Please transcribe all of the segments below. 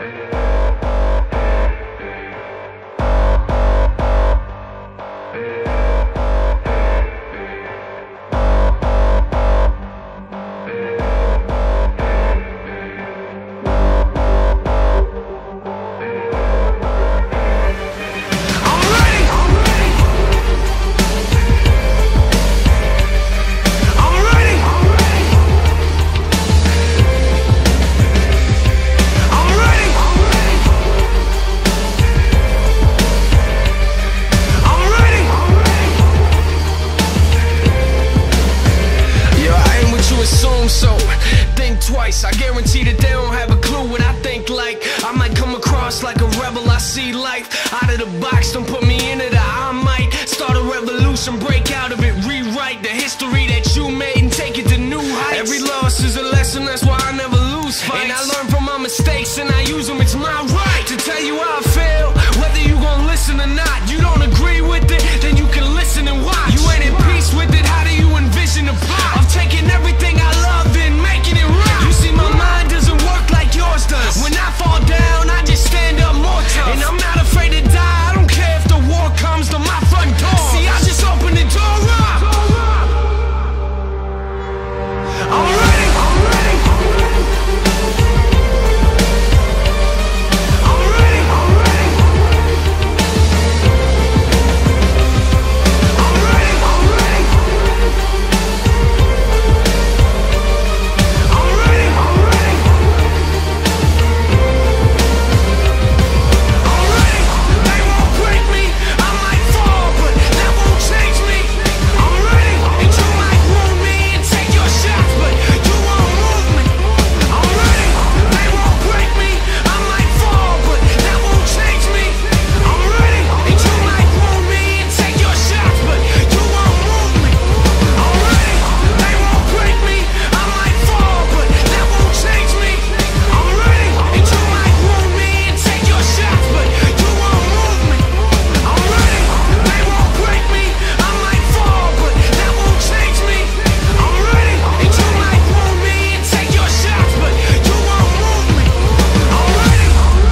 Twice, I guarantee that they don't have a clue what I think like. I might come across like a rebel, I see life out of the box, don't put me in it. I might start a revolution, break out of it, rewrite the history that you made and take it to new heights. Every loss is a lesson, that's why I never lose fights. And I learn from my mistakes and I use them, it's my right to tell you how I feel, whether you gon' listen or not. You don't agree with it, then you can listen and watch. You ain't in peace with it, how do you envision the plot of taking everything I love and making it right? You see, my mind doesn't work like yours does. When I fall down, I just stand up more tough. And I'm not afraid to die, I don't care if the war comes to my front door. See, I just open the door up. I'm ready. I'm ready. I'm ready. I'm ready. I'm ready. I'm ready. I'm ready. I'm ready. I'm ready. They won't break me. I might fall, but that won't change me. I'm ready. And you might wound me and take your shots, but you won't move me. I'm ready. They won't break me. I might fall, but that won't change me. I'm ready. And you might wound me and take your shots, but you won't move me. I'm ready. They won't break me. I might fall, but that won't change me. I'm ready. And you might wound me and take your shots, but you won't move me. I'm ready. They won't break me. I might fall, but that won't change me. I'm ready. And you might wound me and take your shots, but you won't move me. I'm ready.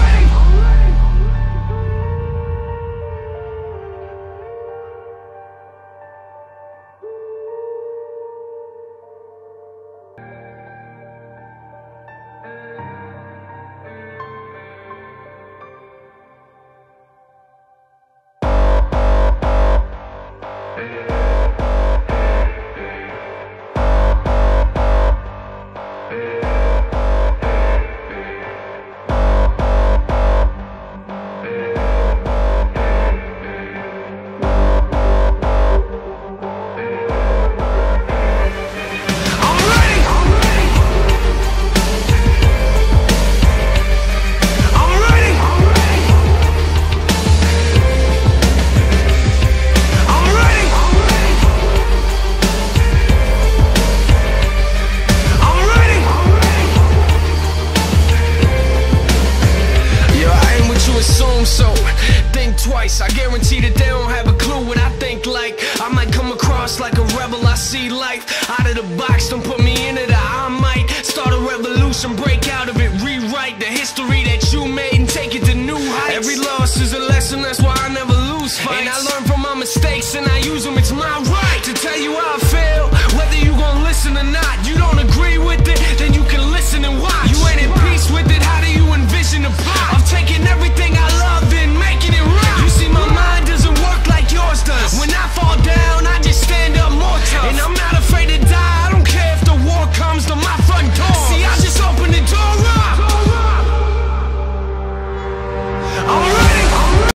So think twice, I guarantee that they don't have a clue what I think like. I might come across like a rebel, I see life out of the box, don't put me in it. I might start a revolution, break out of it, rewrite the history that you made and take it to new heights. Every loss is a lesson, that's why I never lose fights. And I learn from my mistakes and